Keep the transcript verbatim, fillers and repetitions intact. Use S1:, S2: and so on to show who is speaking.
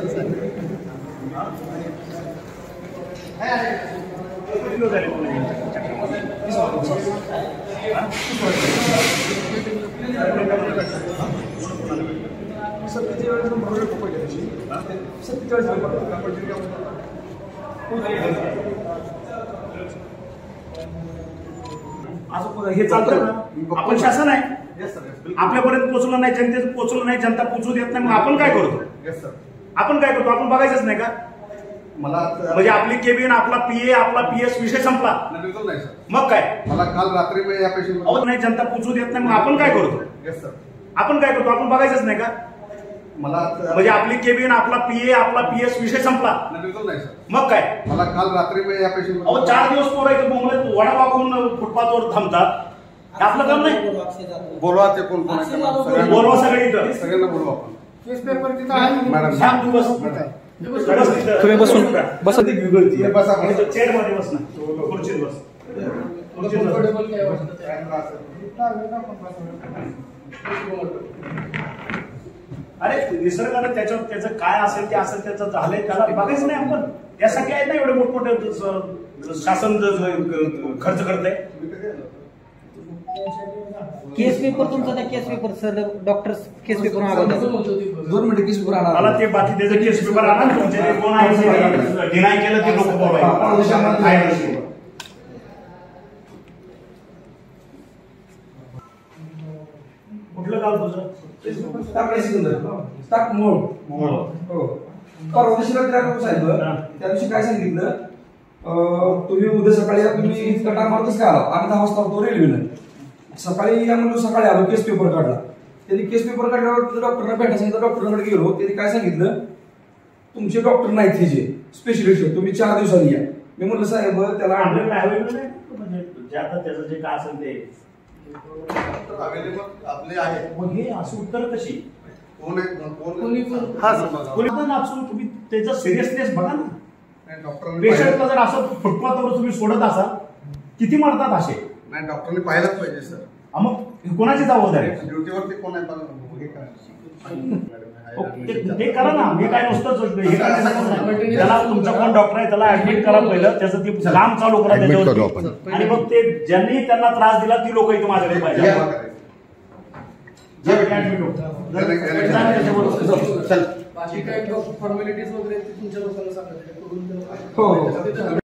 S1: हे चालतं ना, आपण शासन आहे, आपल्यापर्यंत पोहोचलं नाही, जनतेत पोहोचलं नाही, जनता पोहोचू देत नाही, मग आपण काय करतो? आपण काय करतो? आपण बघायचंच नाही का?
S2: मला
S1: म्हणजे आपली केबिन, आपला पीए, आपला पीएस विषय संपला, मग काय?
S2: मला काल रात्री या पेशंट
S1: नाही, जनता पोहोचू देत नाही, मग आपण काय करतो? आपण काय करतो? आपण बघायचंच नाही का?
S2: मला
S1: म्हणजे आपली केबिन, आपला पीए, आपला पीएस विषय संपला, मग काय?
S2: मला काल रात्री या पेशंट
S1: अहो चार दिवस पोरायचं मुंबईत वडा वाकून फुटपाथवर थांबतात, आपलं काम नाही.
S2: बोलवा ते कोण कोण
S1: बोलवा सगळे इथं,
S2: सगळ्यांना बोलवा आपण.
S3: केस पेपर तिथं आहे
S2: मॅडम
S1: शांत तू बस,
S4: तुम्ही बसून बसा.
S1: चेअर मध्ये बस ना, खुर्चीत बस. अरे निसर्गानं त्याच्यावर त्याचं काय असेल ते असेल, त्याचं झालंय, त्याला बघायचं नाही आपण. त्यासाठी आहे ना एवढे मोठमोठे शासन खर्च करत आहे.
S4: केस पेपर तुमचा नाही, case paper sir doctor case paper मागवतात.
S3: दोन मिनिट केस पेपर आणा.
S1: मला ते बाकी त्याचं केस पेपर आणा. तुमचे कोण आहे डिनाय केलं ते लोक बोलवायचे. कुठलं गाव तुझं?
S3: टाक मोड हो. परवा दिवशी साहेब त्या दिवशी काय सांगितलं, तुम्ही उद्या सकाळी या, तुम्ही कटा मारतच काय आला, आम्ही दहा वाजता होतो रेल्वेनं. सकाळी या म्हणून सकाळी आलो, केस पेपर काढला. त्यांनी केस पेपर काढल्यावर डॉक्टरना भेटायला सांगितलं. डॉक्टरकडे गेलो, त्यांनी काय सांगितलं, तुमचे डॉक्टर नाहीत हे जे स्पेशलिस्ट, तुम्ही चार दिवसांनी या. मी म्हणलं साहेब त्याला
S1: म्हणजे आता त्याचं जे काय असेल ते
S2: अवेलेबल आपले आहे.
S1: मग हे असं उत्तर कशी?
S2: कोण
S1: तुम्ही त्याचा सिरियसनेस बघा ना.
S2: डॉक्टर
S1: पेशंटला जर असं फुटपाथवर तुम्ही सोडत असाल, किती मरतात असे?
S2: नाही, डॉक्टरने पाहिलंच पाहिजे सर.
S1: मग कोणाची जबाबदारी?
S2: ड्युटीवरती कोण आहे?
S1: ते करा ना. मी काय नुसतंच हे त्याला तुमचा कोण डॉक्टर आहे त्याला ऍडमिट करा पहिलं, त्याचं ते काम चालू करा त्याच्यावर. आणि मग ते ज्यांनी त्यांना त्रास दिला ती लोक इथे माझ्याकडे पाहिजे.
S3: बाकी काय फॉर्मॅलिटीज वगैरे तुमच्या लोकांना सांगा.